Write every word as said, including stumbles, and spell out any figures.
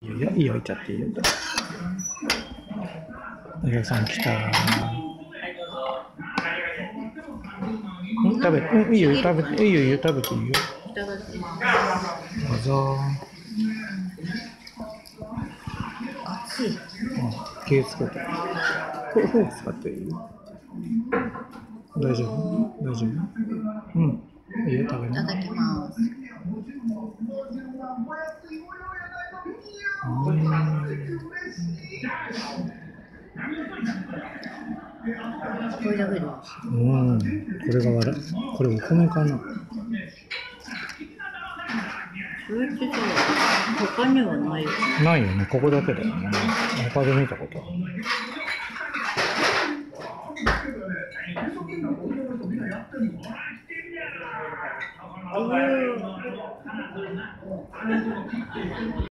いいよ、いいよ、いっちゃっていいよ。お客さん来た。ん食べ、うん、いいよ、食べて、いいよ、いいよ、食べていいよ。 いただきます。 どうぞ。 熱い。 うん、気をつけて。フォーク使っていいよ。大丈夫？大丈夫？うん。いいよ、食べいただきます。 うん。 これだけで美味しい。 うん。これがわら、これお米かな。 それってさ、他にはないよね。 ないよね、ここだけだよね。他で見たことある。 うーん。